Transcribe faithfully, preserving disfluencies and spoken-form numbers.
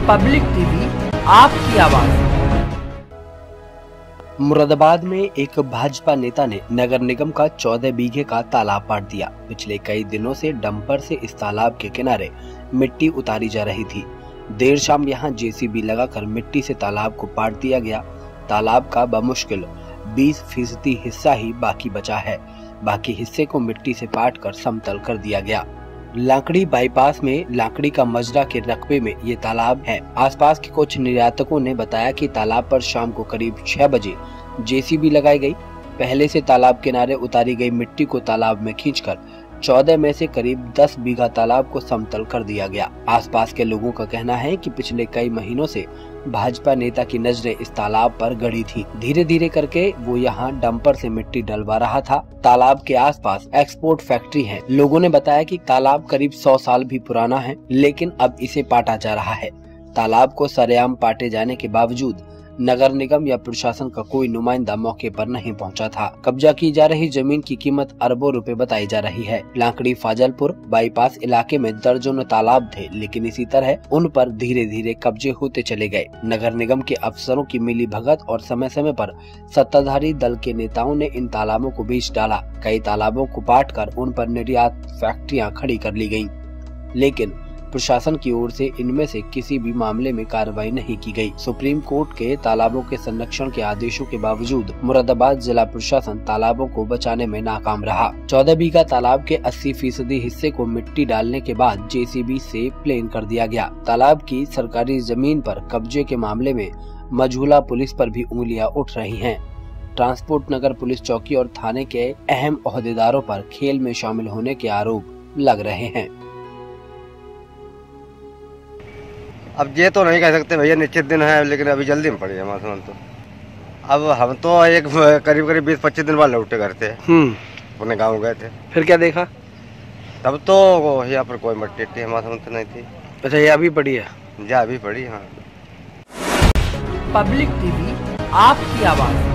Public TV, आपकी आवाज। मुरादाबाद में एक भाजपा नेता ने नगर निगम का चौदह बीघे का तालाब पाट दिया। पिछले कई दिनों से डंपर से इस तालाब के किनारे मिट्टी उतारी जा रही थी। देर शाम यहां जेसीबी लगाकर मिट्टी से तालाब को पाट दिया गया। तालाब का बमुश्किल बीस फीसदी हिस्सा ही बाकी बचा है। बाकी हिस्से को मिट्टी से पाट कर समतल कर दिया गया। लाकड़ी बाईपास में लाकड़ी का मजरा के रकबे में ये तालाब है। आसपास के कुछ निर्यातकों ने बताया कि तालाब पर शाम को करीब छह बजे जेसीबी लगाई गई। पहले से तालाब किनारे उतारी गई मिट्टी को तालाब में खींचकर चौदह में से करीब दस बीघा तालाब को समतल कर दिया गया। आसपास के लोगों का कहना है कि पिछले कई महीनों से भाजपा नेता की नजरें इस तालाब पर गड़ी थी। धीरे धीरे करके वो यहाँ डंपर से मिट्टी डलवा रहा था। तालाब के आसपास एक्सपोर्ट फैक्ट्री है। लोगों ने बताया कि तालाब करीब सौ साल भी पुराना है, लेकिन अब इसे पाटा जा रहा है। तालाब को सरेआम पाटे जाने के बावजूद नगर निगम या प्रशासन का कोई नुमाइंदा मौके पर नहीं पहुंचा था। कब्जा की जा रही जमीन की कीमत अरबों रुपए बताई जा रही है। लाकड़ी फाजलपुर बाईपास इलाके में दर्जनों तालाब थे, लेकिन इसी तरह उन पर धीरे धीरे कब्जे होते चले गए। नगर निगम के अफसरों की मिली भगत और समय समय पर सत्ताधारी दल के नेताओं ने इन तालाबों को बेच डाला। कई तालाबों को पाट कर उन पर निर्यात फैक्ट्रियाँ खड़ी कर ली गयी, लेकिन प्रशासन की ओर से इनमें से किसी भी मामले में कार्रवाई नहीं की गई। सुप्रीम कोर्ट के तालाबों के संरक्षण के आदेशों के बावजूद मुरादाबाद जिला प्रशासन तालाबों को बचाने में नाकाम रहा। चौदह बीघा तालाब के अस्सी फीसदी हिस्से को मिट्टी डालने के बाद जेसीबी से प्लेन कर दिया गया। तालाब की सरकारी जमीन पर कब्जे के मामले में मझूला पुलिस पर भी उंगलियां उठ रही हैं। ट्रांसपोर्ट नगर पुलिस चौकी और थाने के अहम ओहदेदारों पर खेल में शामिल होने के आरोप लग रहे हैं। अब ये तो नहीं कह सकते भैया निश्चित दिन है, लेकिन अभी जल्दी में पड़ी है मासूम। तो अब हम तो एक करीब करीब बीस पच्चीस दिन बाद लौटे घर थे, अपने गांव गए थे। फिर क्या देखा? तब तो यहाँ पर कोई मट्टी थी मासूम तो नहीं थी। अच्छा, ये अभी पड़ी है? ये अभी पड़ी। हाँ, पब्लिक टीवी, आपकी आवाज।